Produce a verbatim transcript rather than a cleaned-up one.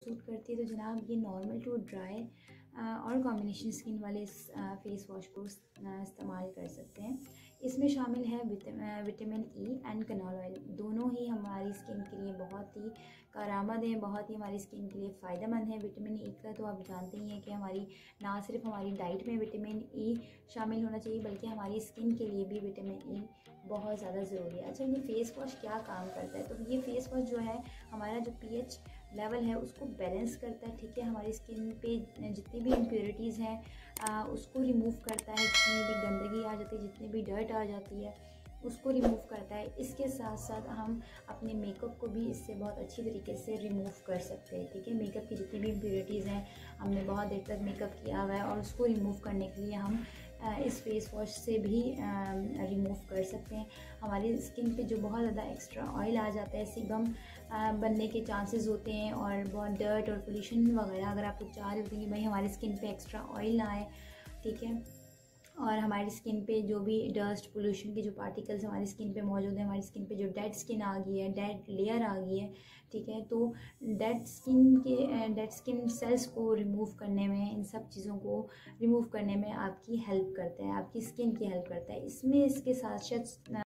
Suit करती है तो जनाब ये नॉर्मल टू ड्राई और कॉम्बिनेशन स्किन वाले इस फेस वॉश को इस्तेमाल कर सकते हैं। इसमें शामिल है vitamin E and canola oil. दोनों ही हमारी स्किन के लिए बहुत ही कारआमद हैं, बहुत ही हमारी स्किन के लिए फ़ायदेमंद है। विटामिन ई का तो आप जानते ही हैं कि हमारी ना सिर्फ हमारी डाइट में विटामिन ई शामिल होना चाहिए बल्कि हमारी स्किन के लिए भी विटामिन ई बहुत ज़्यादा ज़रूरी है। अच्छा, ये फ़ेस वॉश क्या काम करता है? तो ये फ़ेस वॉश जो है हमारा जो पीएच लेवल है उसको बैलेंस करता है, ठीक है। हमारी स्किन पे जितनी भी इम्प्योरिटीज़ हैं उसको रिमूव करता है, जितनी भी गंदगी आ जाती है, जितनी भी डर्ट आ जाती है उसको रिमूव करता है। इसके साथ साथ हम अपने मेकअप को भी इससे बहुत अच्छी तरीके से रिमूव कर सकते हैं, ठीक है। मेकअप की जितनी भी इम्प्योरिटीज़ हैं, हमने बहुत देर तक मेकअप किया हुआ है और उसको रिमूव करने के लिए हम इस फेस वॉश से भी रिमूव कर सकते हैं। हमारी स्किन पे जो बहुत ज़्यादा एक्स्ट्रा ऑयल आ जाता है, सीबम बनने के चांसेस होते हैं और बहुत डर्ट और पोल्यूशन वगैरह, अगर आप लोग चाह रहे होते हैं कि भाई हमारी स्किन पे एक्स्ट्रा ऑयल ना आए, ठीक है, और हमारी स्किन पे जो भी डस्ट पोल्यूशन के जो पार्टिकल्स हमारी स्किन पे मौजूद है, हमारी स्किन पे जो डेड स्किन आ गई है, डेड लेयर आ गई है, ठीक है, तो डेड स्किन के डेड स्किन सेल्स को रिमूव करने में, इन सब चीज़ों को रिमूव करने में आपकी हेल्प करता है, आपकी स्किन की हेल्प करता है। इसमें इसके साथ साथ